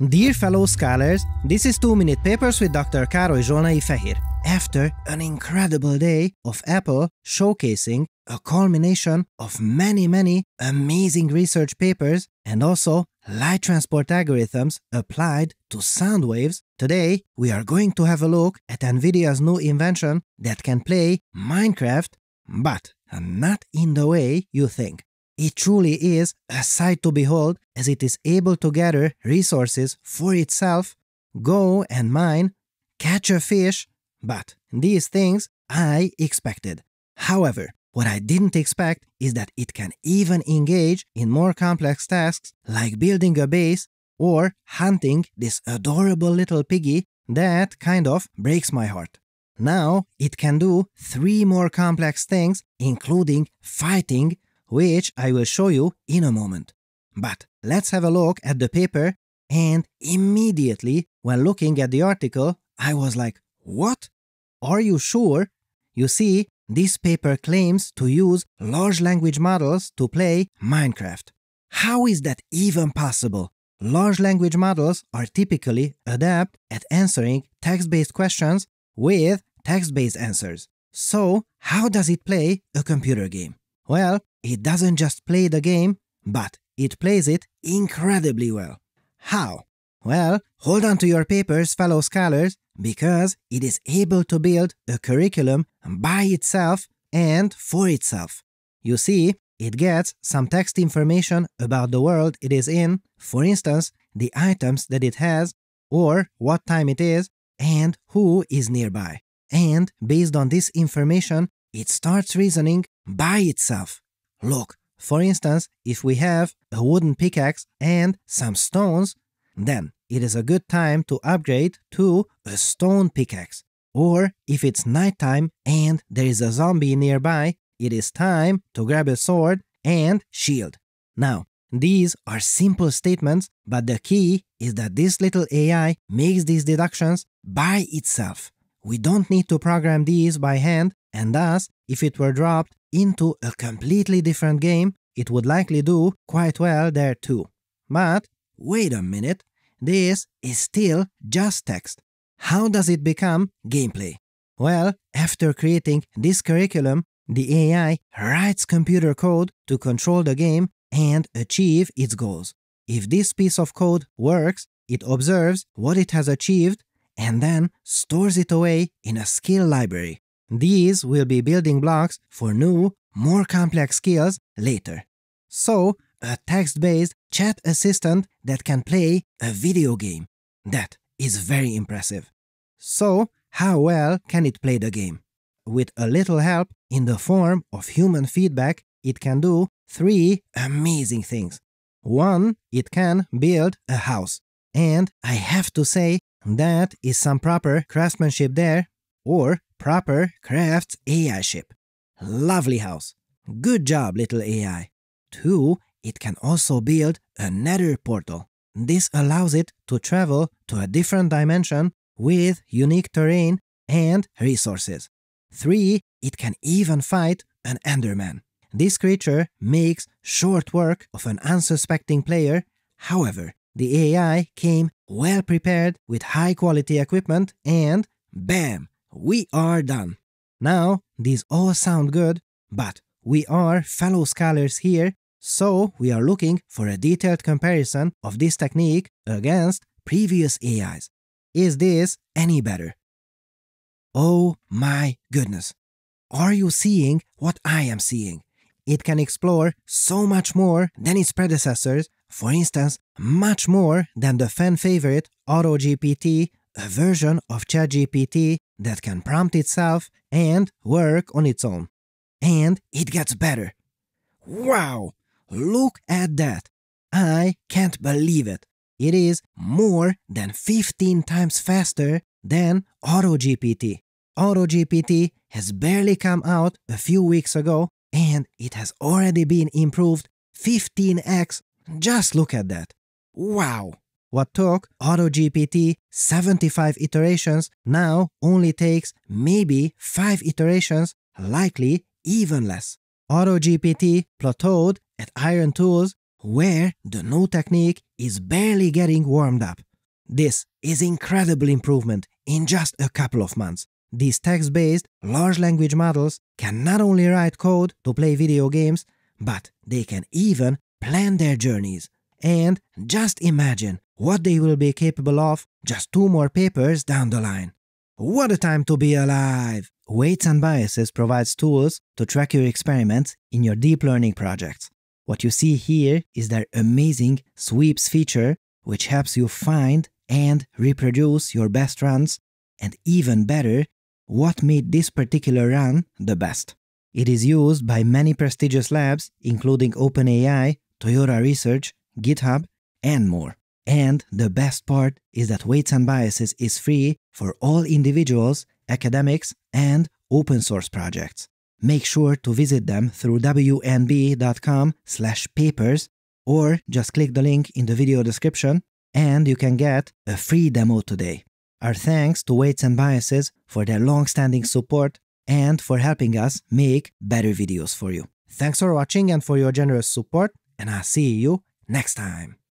Dear fellow scholars, this is 2-Minute Papers with Dr. Károly Zsolnai Fehér. After an incredible day of Apple showcasing a culmination of many amazing research papers and also light transport algorithms applied to sound waves, today we are going to have a look at NVIDIA's new invention that can play Minecraft, but not in the way you think. It truly is a sight to behold, as it is able to gather resources for itself, go and mine, catch a fish, but these things I expected. However, what I didn't expect is that it can even engage in more complex tasks like building a base or hunting this adorable little piggy that kind of breaks my heart. Now it can do 3 more complex things, including fighting, which I will show you in a moment. But let's have a look at the paper, and immediately when looking at the article, I was like, what? Are you sure? You see, this paper claims to use large language models to play Minecraft. How is that even possible? Large language models are typically adept at answering text-based questions with text-based answers. So, how does it play a computer game? Well, it doesn't just play the game, but it plays it incredibly well. How? Well, hold on to your papers, fellow scholars, because it is able to build a curriculum by itself and for itself. You see, it gets some text information about the world it is in, for instance, the items that it has, or what time it is, and who is nearby. And based on this information, it starts reasoning by itself. Look, for instance, if we have a wooden pickaxe and some stones, then it is a good time to upgrade to a stone pickaxe. Or if it's nighttime and there is a zombie nearby, it is time to grab a sword and shield. Now, these are simple statements, but the key is that this little AI makes these deductions by itself. We don't need to program these by hand, and thus, if it were dropped into a completely different game, it would likely do quite well there too. But wait a minute, this is still just text. How does it become gameplay? Well, after creating this curriculum, the AI writes computer code to control the game and achieve its goals. If this piece of code works, it observes what it has achieved and then stores it away in a skill library. These will be building blocks for new, more complex skills later. So, a text-based chat assistant that can play a video game. That is very impressive. So, how well can it play the game? With a little help in the form of human feedback, it can do 3 amazing things. 1, it can build a house. And I have to say, that is some proper craftsmanship there, or proper crafts AI-ship. Lovely house. Good job, little AI. 2, it can also build a nether portal. This allows it to travel to a different dimension with unique terrain and resources. 3, it can even fight an Enderman. This creature makes short work of an unsuspecting player. However, the AI came well prepared with high-quality equipment and bam! We are done. Now, these all sound good, but we are fellow scholars here, so we are looking for a detailed comparison of this technique against previous AIs. Is this any better? Oh my goodness! Are you seeing what I am seeing? It can explore so much more than its predecessors, for instance, much more than the fan-favorite AutoGPT, a version of ChatGPT that can prompt itself and work on its own. And it gets better. Wow! Look at that! I can't believe it. It is more than 15 times faster than AutoGPT. AutoGPT has barely come out a few weeks ago, and it has already been improved 15x. Just look at that. Wow! What took AutoGPT 75 iterations now only takes maybe 5 iterations, likely even less. AutoGPT plateaued at Iron Tools, where the new technique is barely getting warmed up. This is incredible improvement in just a couple of months. These text-based large language models can not only write code to play video games, but they can even plan their journeys. And just imagine what they will be capable of just 2 more papers down the line. What a time to be alive! Weights and Biases provides tools to track your experiments in your deep learning projects. What you see here is their amazing Sweeps feature, which helps you find and reproduce your best runs, and even better, what made this particular run the best. It is used by many prestigious labs, including OpenAI, Toyota Research, GitHub, and more. And the best part is that Weights and Biases is free for all individuals, academics, and open source projects. Make sure to visit them through wnb.com/papers or just click the link in the video description and you can get a free demo today. Our thanks to Weights and Biases for their long-standing support and for helping us make better videos for you. Thanks for watching and for your generous support, and I'll see you next time.